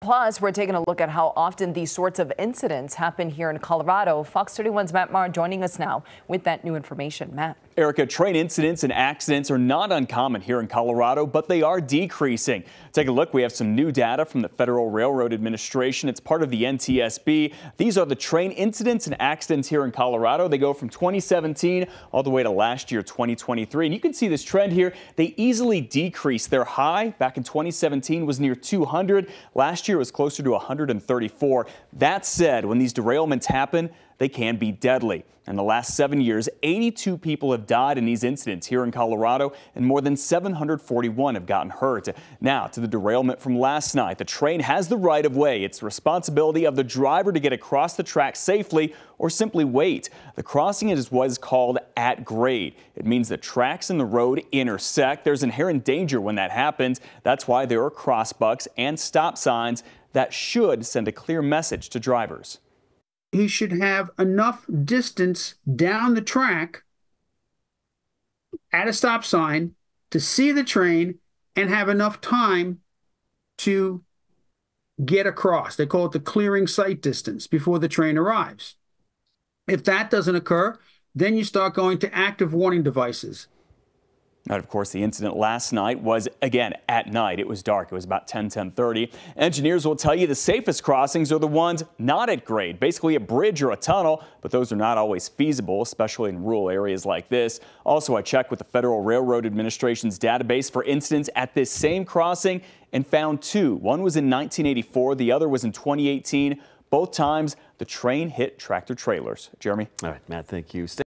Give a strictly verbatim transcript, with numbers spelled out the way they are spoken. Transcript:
Plus, we're taking a look at how often these sorts of incidents happen here in Colorado. Fox thirty-one's Matt Mauro joining us now with that new information. Matt. Erica, train incidents and accidents are not uncommon here in Colorado, but they are decreasing. Take a look. We have some new data from the Federal Railroad Administration. It's part of the N T S B. These are the train incidents and accidents here in Colorado. They go from twenty seventeen all the way to last year, twenty twenty-three. And you can see this trend here. They easily decrease. Their high back in twenty seventeen was near two hundred. Last year was closer to one hundred thirty-four. That said, when these derailments happen, they can be deadly. In the last seven years, eighty-two people have died in these incidents here in Colorado, and more than seven hundred forty-one have gotten hurt. Now, to the derailment from last night. The train has the right of way. It's the responsibility of the driver to get across the track safely or simply wait. The crossing is what is called at grade. It means the tracks and the road intersect. There's inherent danger when that happens. That's why there are crossbucks and stop signs that should send a clear message to drivers. He should have enough distance down the track at a stop sign to see the train and have enough time to get across. They call it the clearing sight distance before the train arrives. If that doesn't occur, then you start going to active warning devices. And of course, the incident last night was, again, at night. It was dark. It was about ten, ten thirty. Engineers will tell you the safest crossings are the ones not at grade, basically a bridge or a tunnel, but those are not always feasible, especially in rural areas like this. Also, I checked with the Federal Railroad Administration's database for incidents at this same crossing and found two. One was in nineteen eighty-four. The other was in twenty eighteen. Both times, the train hit tractor trailers. Jeremy? All right, Matt, thank you. Stay